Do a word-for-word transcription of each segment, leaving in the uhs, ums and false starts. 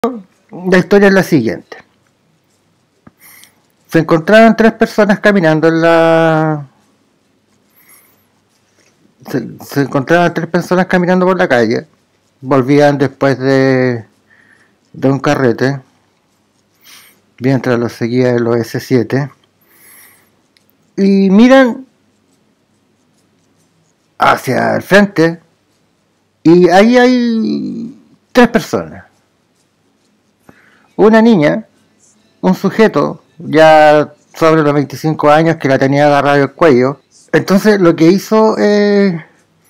La historia es la siguiente. Se encontraron tres personas caminando en la... Se, se encontraron tres personas caminando por la calle. Volvían después de, de un carrete, mientras los seguía los ese siete. Y miran hacia el frente y ahí hay tres personas. Una niña, un sujeto ya sobre los veinticinco años que la tenía agarrado el cuello. Entonces lo que hizo eh,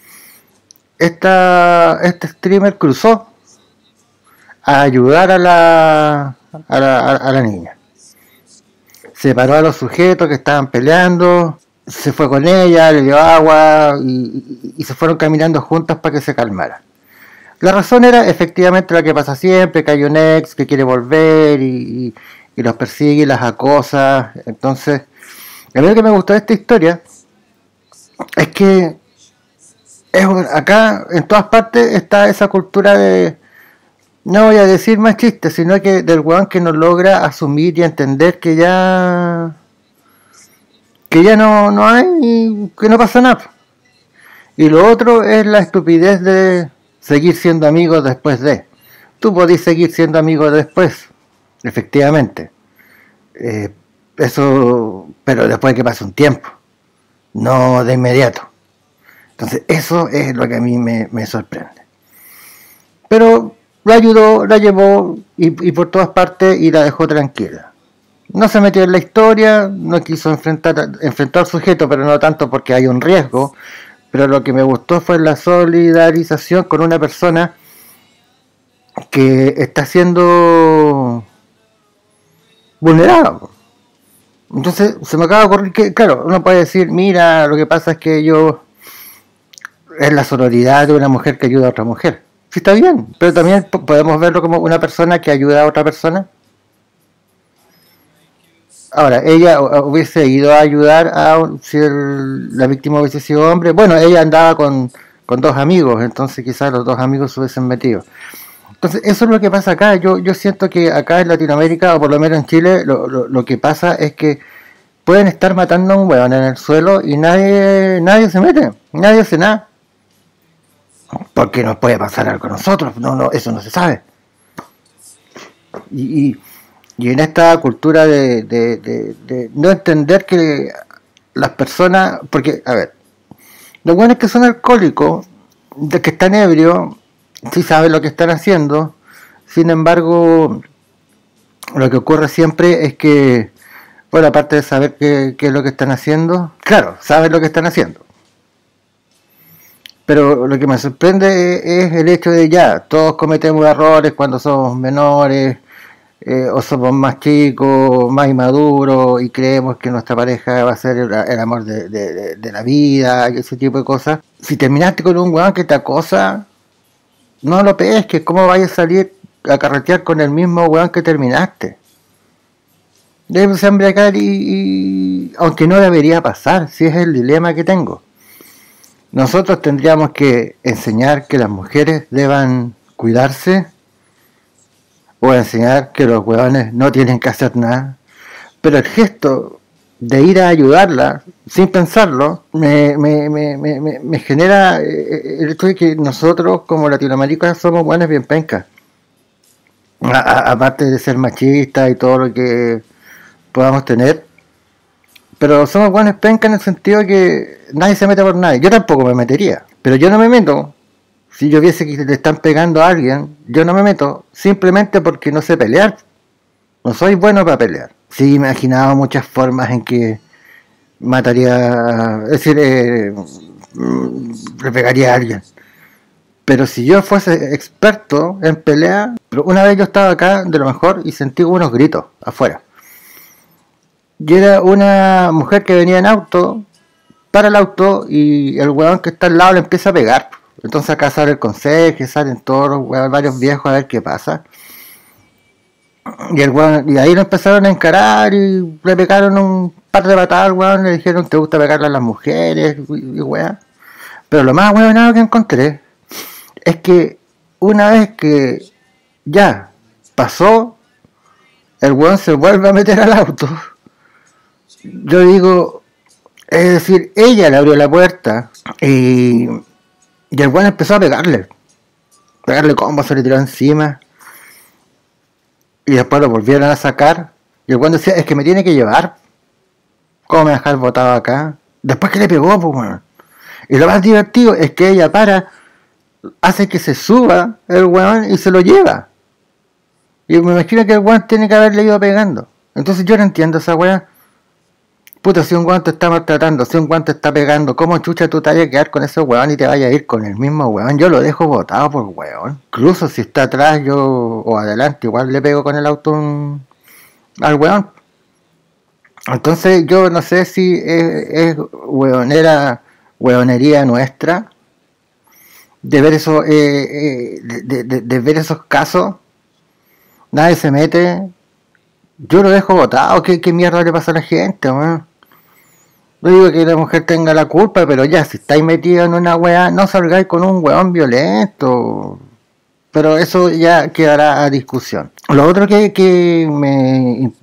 esta, este streamer cruzó a ayudar a la, a la, a la niña. Separó a los sujetos que estaban peleando, se fue con ella, le dio agua y, y, y se fueron caminando juntas para que se calmara. La razón era efectivamente la que pasa siempre, que hay un ex que quiere volver y, y, y los persigue y las acosa. Entonces, a mí lo que me gustó de esta historia es que es, acá en todas partes está esa cultura de, no voy a decir más chistes, sino que del weón que no logra asumir y entender que ya que ya no, no hay, que no pasa nada. Y lo otro es la estupidez de seguir siendo amigos después de. Tú podés seguir siendo amigos después, efectivamente. Eh, eso, pero después que pase un tiempo, no de inmediato. Entonces eso es lo que a mí me, me sorprende. Pero la ayudó, la llevó y, y por todas partes y la dejó tranquila. No se metió en la historia, no quiso enfrentar, enfrentar al sujeto, pero no tanto porque hay un riesgo. Pero lo que me gustó fue la solidarización con una persona que está siendo vulnerada. Entonces se me acaba de ocurrir que, claro, uno puede decir, mira, lo que pasa es que yo es la sororidad de una mujer que ayuda a otra mujer. Sí, está bien, pero también podemos verlo como una persona que ayuda a otra persona. Ahora, ella hubiese ido a ayudar a si el, la víctima hubiese sido hombre. Bueno, ella andaba con, con dos amigos, entonces quizás los dos amigos se hubiesen metido. Entonces, eso es lo que pasa acá. Yo, yo siento que acá en Latinoamérica, o por lo menos en Chile, lo, lo, lo que pasa es que pueden estar matando a un hueón en el suelo y nadie, nadie se mete, nadie hace nada. Porque nos puede pasar algo a nosotros, no, no, eso no se sabe. Y... y Y en esta cultura de, de, de, de no entender que las personas, porque, a ver, los buenos que son alcohólicos, de que están ebrios, sí saben lo que están haciendo, sin embargo, lo que ocurre siempre es que, bueno, aparte de saber qué, qué es lo que están haciendo, claro, saben lo que están haciendo. Pero lo que me sorprende es el hecho de ya, todos cometemos errores cuando somos menores, Eh, o somos más chicos, más inmaduros y creemos que nuestra pareja va a ser el, el amor de, de, de la vida y ese tipo de cosas. Si terminaste con un weón que te acosa, no lo pesques. ¿Cómo vayas a salir a carretear con el mismo weón que terminaste? Debes embriagar y, y aunque no debería pasar, si es el dilema que tengo. Nosotros tendríamos que enseñar que las mujeres deban cuidarse, o enseñar que los huevones no tienen que hacer nada, pero el gesto de ir a ayudarla sin pensarlo me, me, me, me, me genera el hecho de que nosotros como latinoamericanos somos buenos bien pencas, aparte de ser machistas y todo lo que podamos tener, pero somos buenos pencas en el sentido de que nadie se mete por nadie. Yo tampoco me metería, pero yo no me meto. Si yo viese que le están pegando a alguien, yo no me meto, simplemente porque no sé pelear. No soy bueno para pelear. Sí, imaginaba muchas formas en que mataría, es decir, eh, le pegaría a alguien. Pero si yo fuese experto en pelea, pero una vez yo estaba acá de lo mejor y sentí unos gritos afuera. Y era una mujer que venía en auto, para el auto, y el huevón que está al lado le empieza a pegar. Entonces acá sale el consejo, salen todos los huevos, varios viejos a ver qué pasa. Y el huevón, y ahí lo empezaron a encarar y le pegaron un par de patadas al huevón, le dijeron te gusta pegarle a las mujeres y, y huevón. Pero lo más huevonado que encontré es que una vez que ya pasó, el weón se vuelve a meter al auto. Yo digo, es decir, ella le abrió la puerta y, y el weón empezó a pegarle. Pegarle combo, se le tiró encima. Y después lo volvieron a sacar. Y el weón decía, es que me tiene que llevar. ¿Cómo me dejar botado acá? Después que le pegó, pues weón. Y lo más divertido es que ella para, hace que se suba el weón y se lo lleva. Y me imagino que el weón tiene que haberle ido pegando. Entonces yo no entiendo esa weá. Puta, si un weón te está maltratando, si un weón te está pegando, ¿cómo chucha tú te vayas a quedar con ese weón y te vayas a ir con el mismo weón? Yo lo dejo botado por weón. Incluso si está atrás yo o adelante, igual le pego con el auto un, al weón. Entonces yo no sé si es, es weonera, weonería nuestra de ver eso, eh, eh, de, de, de ver esos casos. Nadie se mete. Yo lo dejo botado. ¿Qué, qué mierda le pasa a la gente, weón? No digo que la mujer tenga la culpa, pero ya, si estáis metidos en una weá, no salgáis con un weón violento. Pero eso ya quedará a discusión. Lo otro que, que me...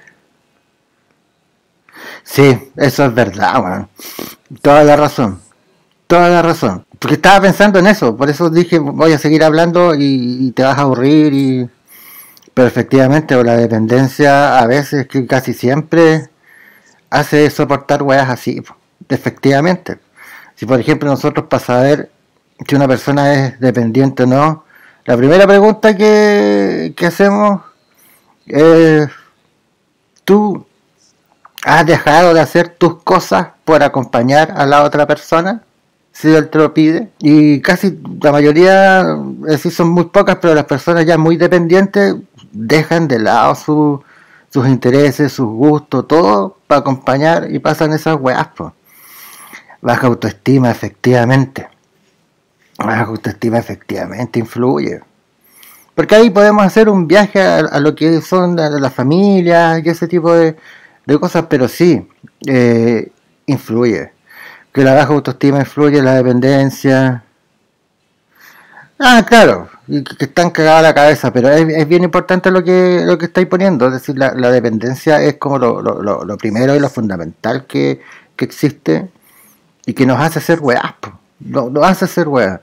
Sí, eso es verdad, weón. Toda la razón. Toda la razón. Porque estaba pensando en eso, por eso dije, voy a seguir hablando y, y te vas a aburrir y... Pero efectivamente, la dependencia a veces, que casi siempre... hace soportar weas así, efectivamente. Si por ejemplo nosotros para saber si una persona es dependiente o no, la primera pregunta que, que hacemos es, ¿tú has dejado de hacer tus cosas por acompañar a la otra persona? Si él te lo pide. Y casi la mayoría, es decir, son muy pocas, pero las personas ya muy dependientes dejan de lado su sus intereses, sus gustos, todo para acompañar y pasan esas weas, pues. Baja autoestima, efectivamente. Baja autoestima, efectivamente, influye. Porque ahí podemos hacer un viaje a, a lo que son las la familias y ese tipo de, de cosas, pero sí, eh, influye. Que la baja autoestima influye en la dependencia. Ah, claro, y que, que están cagados a la cabeza, pero es, es bien importante lo que lo que estáis poniendo, es decir, la, la dependencia es como lo, lo, lo, lo primero y lo fundamental que, que existe y que nos hace ser weas, nos, nos hace ser weas.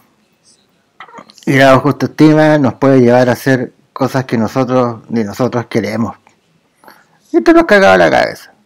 Y la baja autoestima nos puede llevar a hacer cosas que nosotros ni nosotros queremos. Y esto nos cagaba la cabeza.